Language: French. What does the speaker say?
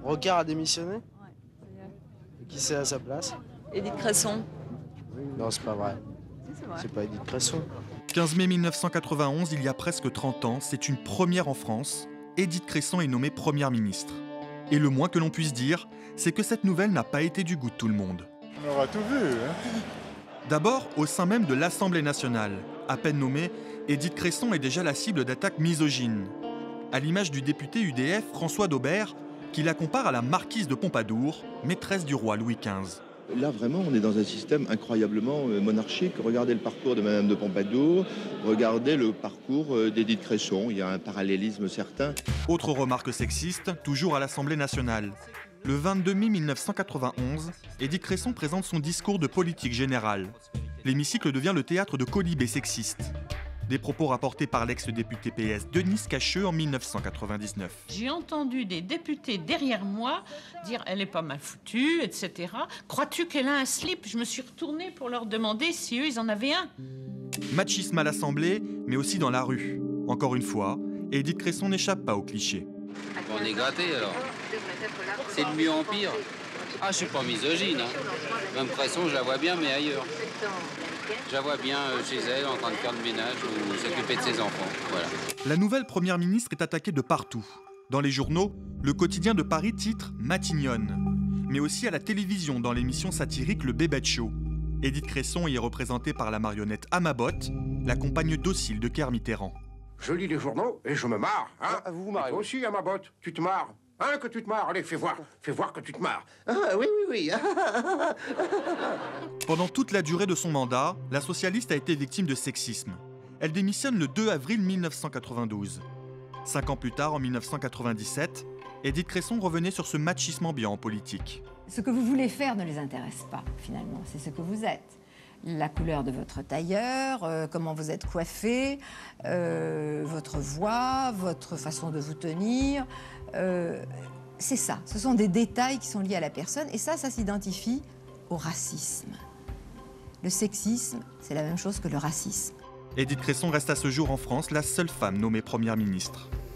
Rocard a démissionné? Et qui c'est à sa place? Édith Cresson. Non, c'est pas vrai. C'est vrai. C'est pas Édith Cresson. 15 mai 1991, il y a presque 30 ans, c'est une première en France. Édith Cresson est nommée première ministre. Et le moins que l'on puisse dire, c'est que cette nouvelle n'a pas été du goût de tout le monde. On aura tout vu, hein. D'abord, au sein même de l'Assemblée nationale. À peine nommée, Édith Cresson est déjà la cible d'attaques misogynes. À l'image du député UDF François Daubert, qui la compare à la marquise de Pompadour, maîtresse du roi Louis XV. Là, vraiment, on est dans un système incroyablement monarchique. Regardez le parcours de Madame de Pompadour, regardez le parcours d'Édith Cresson. Il y a un parallélisme certain. Autre remarque sexiste, toujours à l'Assemblée nationale. Le 22 mai 1991, Édith Cresson présente son discours de politique générale. L'hémicycle devient le théâtre de quolibets sexistes. Des propos rapportés par l'ex-député PS Denise Cacheux en 1999. J'ai entendu des députés derrière moi dire « elle est pas mal foutue, etc. Crois-tu qu'elle a un slip ?» Je me suis retournée pour leur demander si eux, ils en avaient un. Machisme à l'Assemblée, mais aussi dans la rue. Encore une fois, Édith Cresson n'échappe pas aux clichés. On est gâté alors. C'est de mieux en pire. Ah, je suis pas misogyne. Même Cresson, je la vois bien, mais ailleurs. Je la vois bien chez elle, en train de faire le ménage ou s'occuper de ses enfants. Voilà. La nouvelle première ministre est attaquée de partout. Dans les journaux, le quotidien de Paris titre « Matignonne », mais aussi à la télévision dans l'émission satirique Le Bébête Show. Édith Cresson y est représentée par la marionnette Amabotte, la compagne docile de Kerr Mitterrand. Je lis les journaux et je me marre, hein. Ah, vous vous marrez, Et toi oui. aussi, Amabotte, tu te marres. Hein, que tu te marres. Allez, fais voir que tu te marres. Ah, oui, oui, oui. Pendant toute la durée de son mandat, la socialiste a été victime de sexisme. Elle démissionne le 2 avril 1992. 5 ans plus tard, en 1997, Édith Cresson revenait sur ce machisme ambiant en politique. Ce que vous voulez faire ne les intéresse pas, finalement. C'est ce que vous êtes. La couleur de votre tailleur, comment vous êtes coiffé, votre voix, votre façon de vous tenir. C'est ça. Ce sont des détails qui sont liés à la personne. Et ça s'identifie au racisme. Le sexisme, c'est la même chose que le racisme. Édith Cresson reste à ce jour en France la seule femme nommée première ministre.